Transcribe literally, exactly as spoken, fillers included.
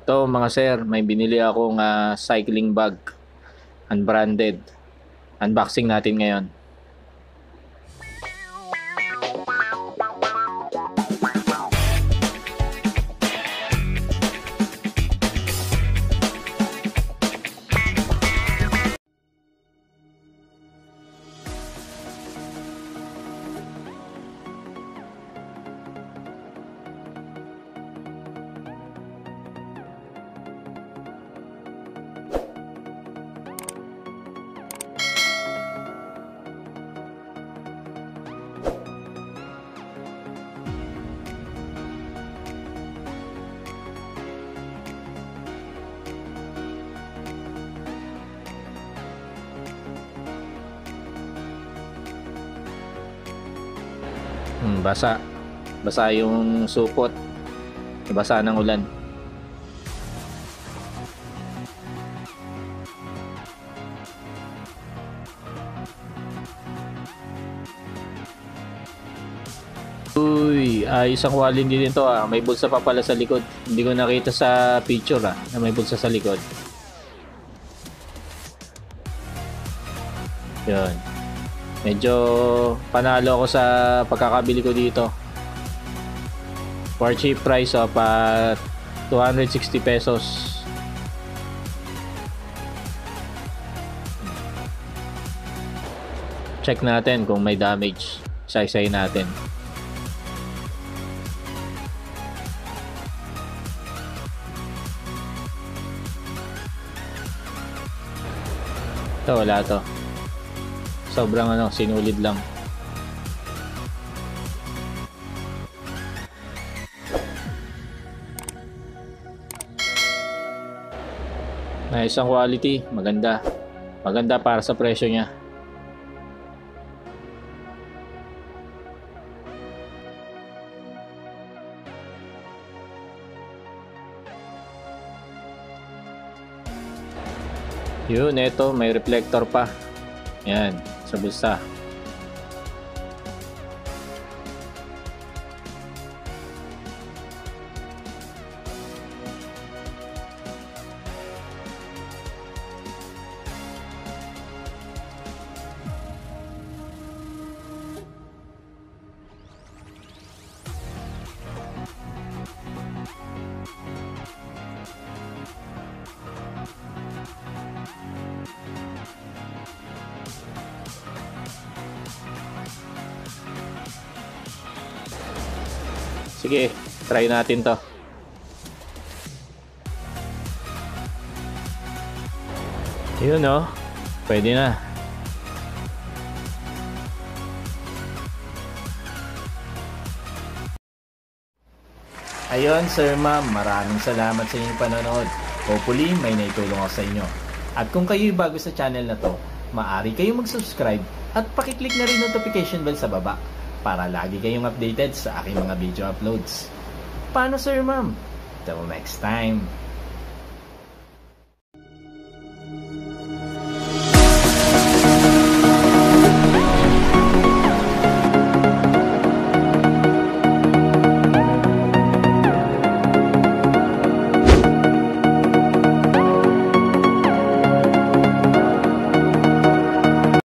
To mga sir, may binili akong ah, cycling bag, unbranded. Unboxing natin ngayon. Hmm, basa. Basa yung supot. Basa ng ulan. Uy, ayos ang quality nito ah. May bulsa pa pala sa likod. Hindi ko nakita sa picture ah, na may bulsa sa likod. Yun. Medyo panalo ako sa pagkakabili ko dito. For cheap price of uh, two hundred sixty pesos. Check natin kung may damage. Isa-isahin natin. Ito, wala to. Sobrang ano, sinulid lang. Nice ang quality, maganda. Maganda para sa presyo niya. Yun, eto, may reflector pa. Yan, sa bulsa. Sige, try natin to. Yun oh, pwede na. Ayun sir ma'am, maraming salamat sa inyong panonood. Hopefully may naitulong ako sa inyo. At kung kayo'y bago sa channel na to, maaari kayong mag-subscribe at pakiclick na rin notification bell sa baba para lagi kayong updated sa aking mga video uploads. Paano sir ma'am? Till next time.